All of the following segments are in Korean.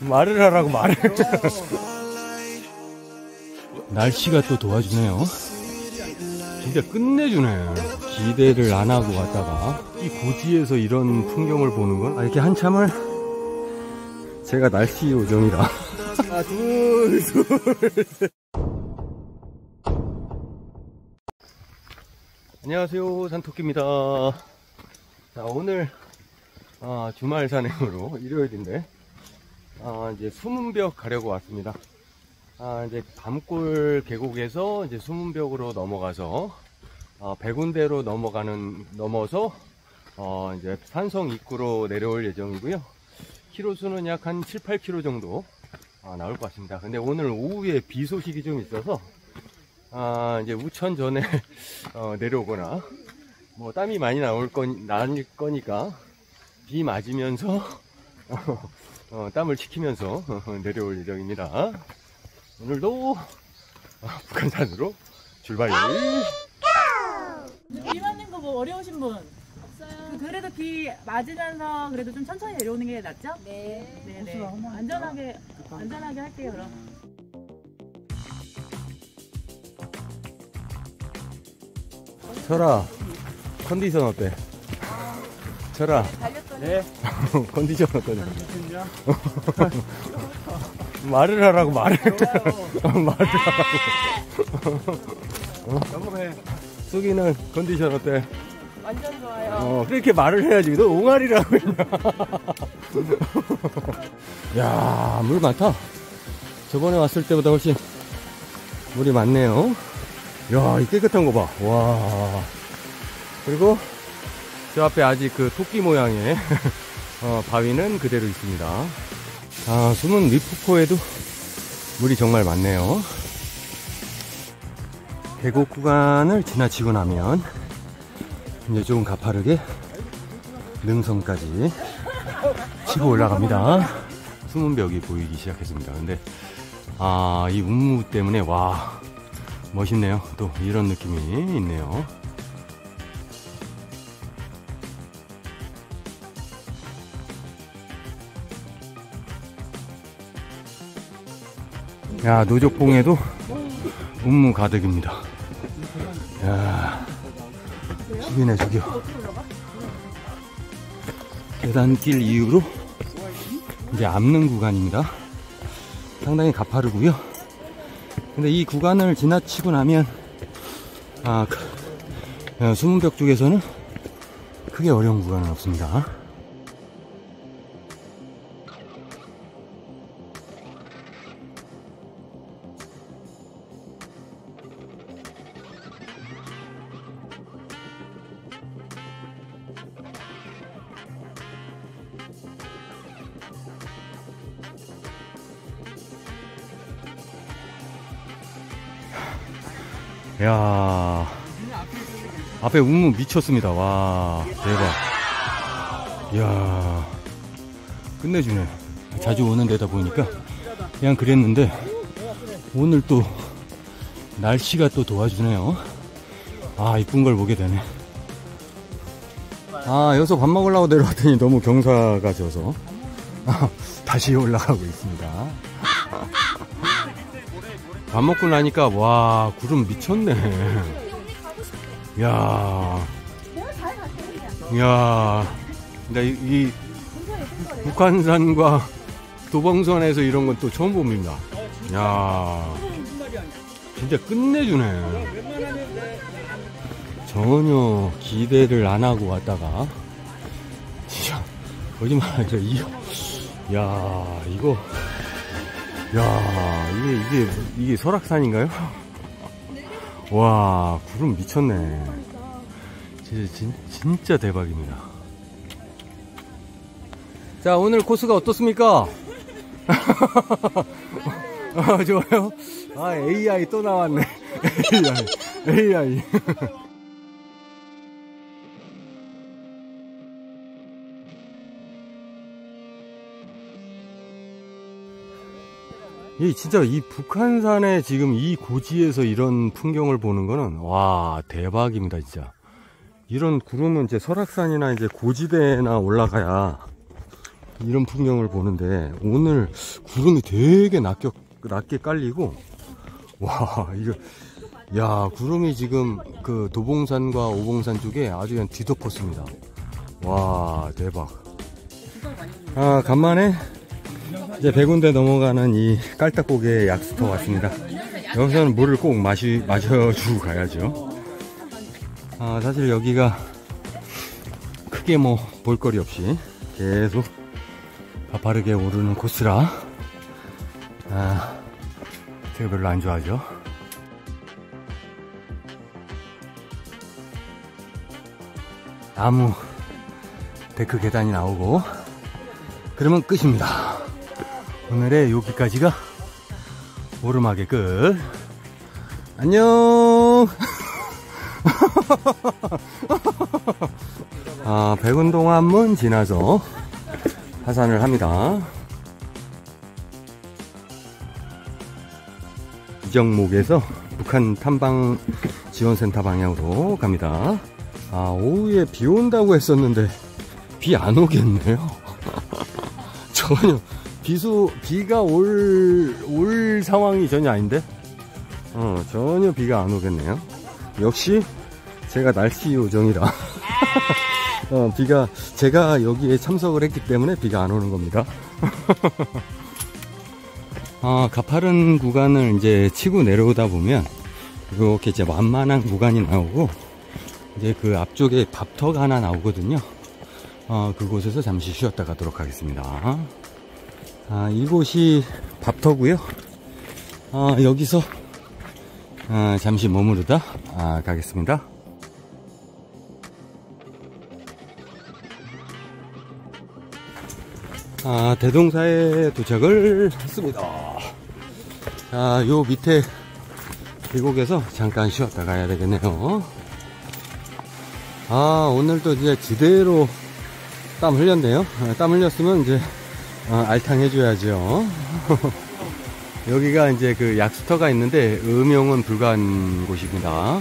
말을 하라고 말을. 날씨가 또 도와주네요. 진짜 끝내주네. 기대를 안 하고 왔다가 이 고지에서 이런 풍경을 보는 건 이렇게 한참을 제가 날씨 요정이라. 하나 둘 셋. 안녕하세요, 산토끼입니다. 자, 오늘 주말 산행으로 일요일인데 이제 수문벽 가려고 왔습니다. 이제 밤골 계곡에서 이제 수문벽으로 넘어가서 백운대로 넘어서 이제 산성 입구로 내려올 예정이고요. 키로수는 약 한 7, 8km 정도 나올 것 같습니다. 근데 오늘 오후에 비 소식이 좀 있어서 이제 우천 전에 내려오거나 뭐 땀이 많이 날 거니까 비 맞으면서 땀을 식히면서 내려올 예정입니다. 오늘도 북한산으로 출발. 비 맞는 거 뭐 어려우신 분? 없어요. 그래도 비 맞으면서 그래도 좀 천천히 내려오는 게 낫죠? 네. 네네. 안전하게 할게요, 그럼. 철아, 컨디션 어때? 철아. 네. 컨디션 어떠냐? 말을 하라고 말을. 말을 하라고. 넘어가요. 쑥이는 컨디션 어때? 완전 좋아요. 그렇게 말을 해야지. 너 옹알이라고 했냐? 야, 물 많다. 저번에 왔을 때보다 훨씬 물이 많네요. 야, 이 깨끗한 거 봐. 와. 그리고 저 앞에 아직 그 토끼 모양의 바위는 그대로 있습니다. 숨은 리프코에도 물이 정말 많네요. 계곡 구간을 지나치고 나면 이제 조금 가파르게 능선까지 치고 올라갑니다. 숨은 벽이 보이기 시작했습니다. 근데 이 운무 때문에 와, 멋있네요. 또 이런 느낌이 있네요. 야, 노족봉에도 운무 가득입니다. 야, 죽이네 죽여. 계단길 이후로 이제 압능 구간입니다. 상당히 가파르고요. 근데 이 구간을 지나치고 나면 수문벽 쪽에서는 크게 어려운 구간은 없습니다. 야, 앞에 운무 미쳤습니다. 와, 대박. 이야, 끝내주네. 자주 오는 데다 보니까 그냥 그랬는데 오늘 또 날씨가 또 도와주네요. 이쁜 걸 보게 되네. 여기서 밥 먹으려고 내려왔더니 너무 경사가 져서 다시 올라가고 있습니다. 밥 먹고 나니까 와, 구름 미쳤네. 야, 근데 이 북한산과 도봉산에서 이런 건 또 처음 봅니다. 야, 진짜 끝내주네. 전혀 기대를 안 하고 왔다가 진짜 거짓말 아니라 이게 설악산인가요? 와, 구름 미쳤네. 진짜 대박입니다. 자, 오늘 코스가 어떻습니까? 좋아요? AI 또 나왔네. AI. 진짜 이 북한산에 지금 이 고지에서 이런 풍경을 보는 거는 와, 대박입니다. 진짜 이런 구름은 이제 설악산이나 이제 고지대나 올라가야 이런 풍경을 보는데 오늘 구름이 되게 낮게 깔리고 와 이거 야 구름이 지금 그 도봉산과 오봉산 쪽에 아주 그냥 뒤덮었습니다. 와 대박. 아 간만에 이제 100군데 넘어가는 이 깔딱고개 약수터 왔습니다. 여기서는 물을 꼭 마셔주고 가야죠. 아 사실 여기가 크게 뭐 볼거리 없이 계속 가파르게 오르는 코스라 제가 별로 안 좋아하죠. 나무 데크 계단이 나오고 그러면 끝입니다. 오늘의 여기까지가 오르막의 끝. 안녕. 백운동안문 지나서 하산을 합니다. 이정목에서 북한 탐방 지원센터 방향으로 갑니다. 오후에 비 온다고 했었는데 비 안 오겠네요. 전혀 비가 올 상황이 전혀 아닌데 전혀 비가 안 오겠네요. 역시 제가 날씨 요정이라 제가 여기에 참석을 했기 때문에 비가 안 오는 겁니다. 가파른 구간을 이제 치고 내려오다 보면 이렇게 이제 완만한 구간이 나오고 이제 그 앞쪽에 밥터가 하나 나오거든요. 그곳에서 잠시 쉬었다 가도록 하겠습니다. 이곳이 밥터고요. 여기서 잠시 머무르다 가겠습니다. 대동사에 도착을 했습니다. 요 밑에 계곡에서 잠깐 쉬었다 가야 되겠네요. 오늘도 이제 지대로 땀 흘렸네요. 땀 흘렸으면 이제 알탕 해줘야죠. 여기가 이제 그 약수터가 있는데 음용은 불가한 곳입니다.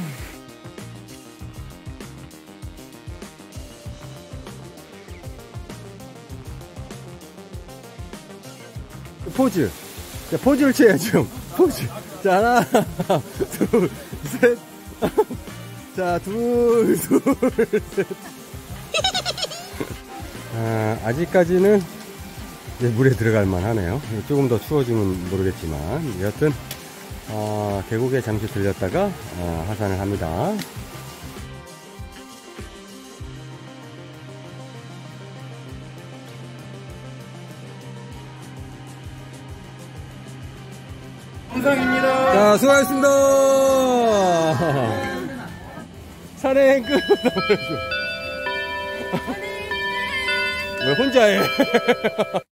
포즈. 자, 포즈를 취해야죠. 포즈. 자, 하나, 둘, 셋. 자, 둘, 셋. 아직까지는 이제 물에 들어갈 만하네요. 조금 더 추워지면 모르겠지만 여하튼 계곡에 잠시 들렸다가 하산을 합니다. 영상입니다. 자, 수고하셨습니다. 산행 끝. 왜 혼자 해?